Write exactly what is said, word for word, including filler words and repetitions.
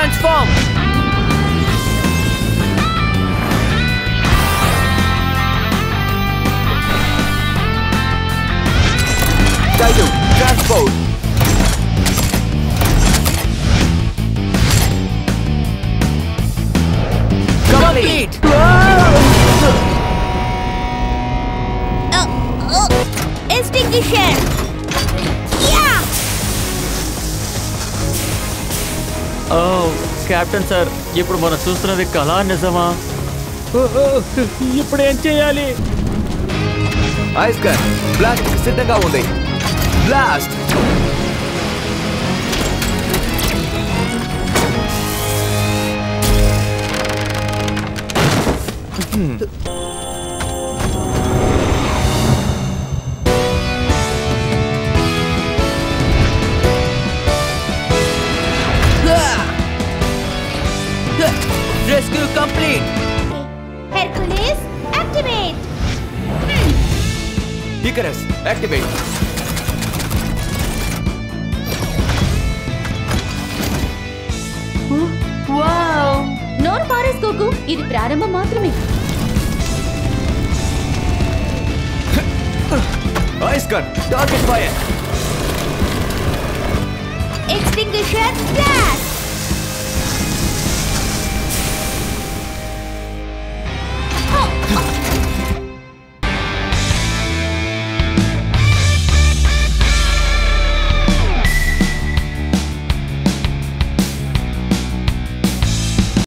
transform. Tidal, transport. Complete. Extinguisher. Yeah. Captain sir ఇప్పుడు మనం చూస్తున్నది కళా నిజమా? ఇప్పుడు ఏం చేయాలి? ఐస్ గన్ బ్లాస్ట్ సిద్ధంగా ఉంది. Blast. Rescue complete. Hercules, activate. Icarus, activate. Wow. నోరు పారేసుకోకు, ఇది ప్రారంభం మాత్రమే. Ice gun, target fire. Extinguisher, blast.